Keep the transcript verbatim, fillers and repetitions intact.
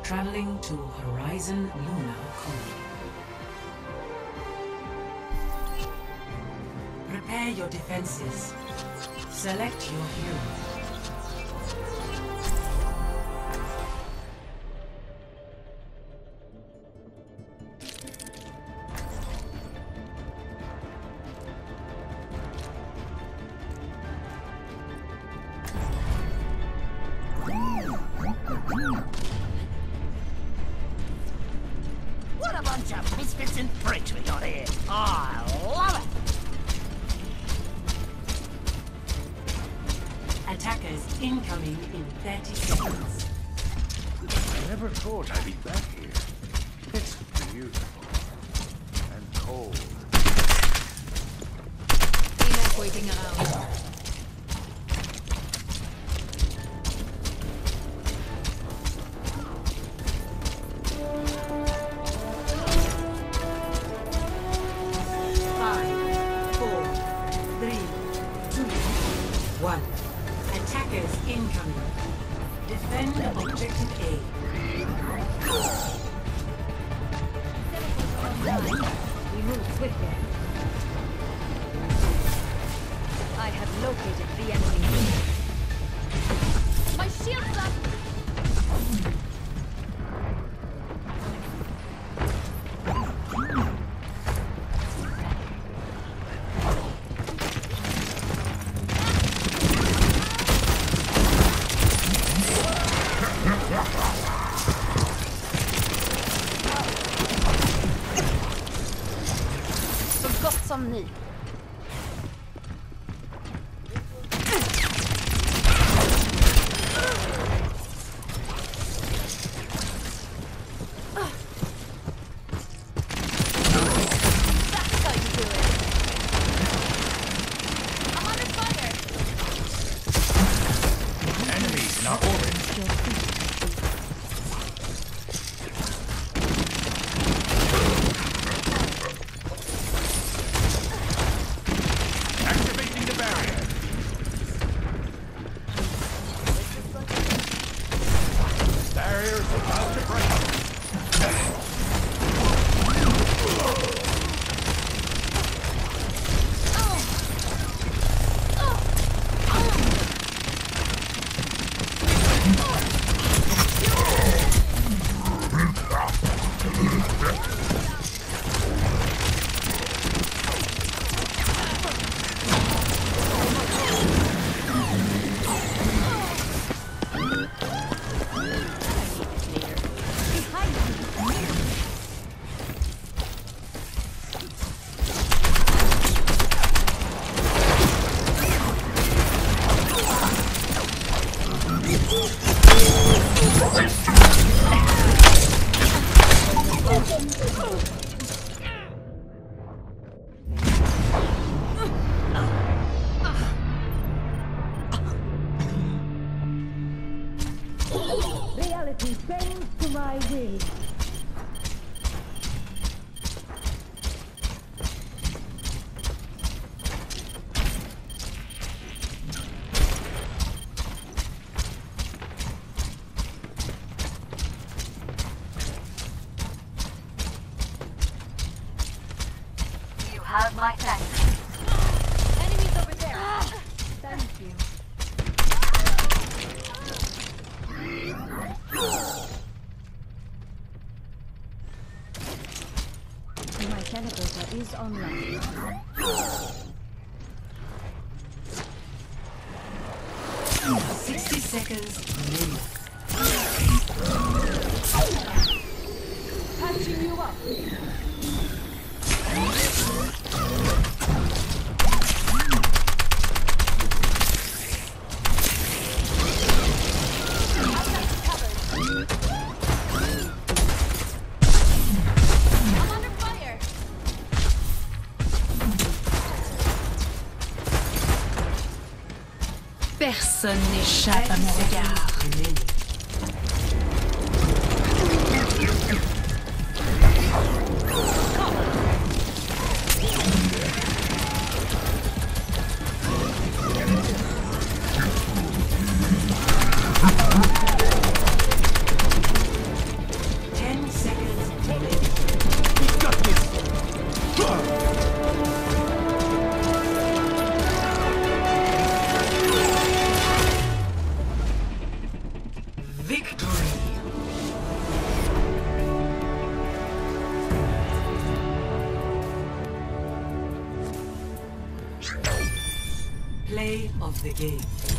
Traveling to Horizon Luna Colony. Prepare your defenses. Select your hero. What a bunch of misfits and freaks we got here. I love it. Attackers incoming in thirty seconds. I never thought I'd be back here. It's beautiful and cold. Enough waiting around. One. Attackers incoming. Defend objective A. We move swiftly. I have located the enemy. My shield's up! Så gott som ny. Reality bends to my will. You have my thanks. Enemies over there! Thank you. My teleporter is online. Sixty seconds remaining. Patching you up. Personne n'échappe à mon regard. Victory! Play of the game.